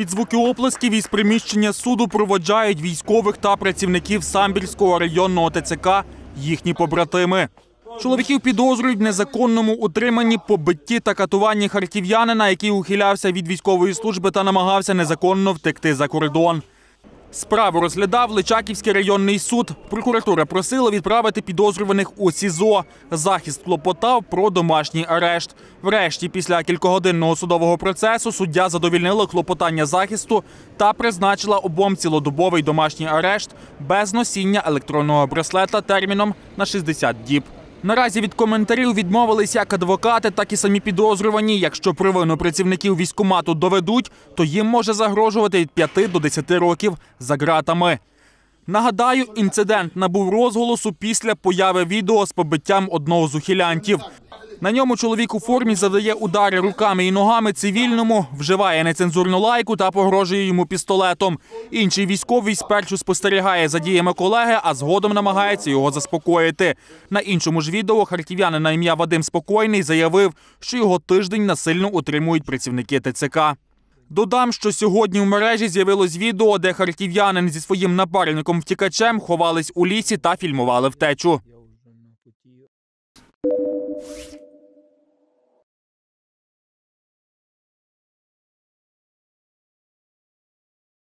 Під звуки оплесків із приміщення суду проводжають військових та працівників Самбірського районного ТЦК їхні побратими. Чоловіків підозрюють в незаконному утриманні, побитті та катуванні харків'янина, який ухилявся від військової служби та намагався незаконно втекти за кордон. Справу розглядав Личаківський районний суд. Прокуратура просила відправити підозрюваних у СІЗО. Захист клопотав про домашній арешт. Врешті, після кількогодинного судового процесу, суддя задовільнила клопотання захисту та призначила обом цілодобовий домашній арешт без носіння електронного браслета терміном на 60 діб. Наразі від коментарів відмовились як адвокати, так і самі підозрювані. Якщо провину працівників військкомату доведуть, то їм може загрожувати від 5 до 10 років за ґратами. Нагадаю, інцидент набув розголосу після появи відео з побиттям одного з ухилянтів. На ньому чоловік у формі завдає удари руками і ногами цивільному, вживає нецензурну лайку та погрожує йому пістолетом. Інший військовий спершу спостерігає за діями колеги, а згодом намагається його заспокоїти. На іншому ж відео харків'янин на ім'я Вадим Спокійний заявив, що його тиждень насильно утримують працівники ТЦК. Додам, що сьогодні в мережі з'явилось відео, де харків'янин зі своїм напарником-втікачем ховались у лісі та фільмували втечу.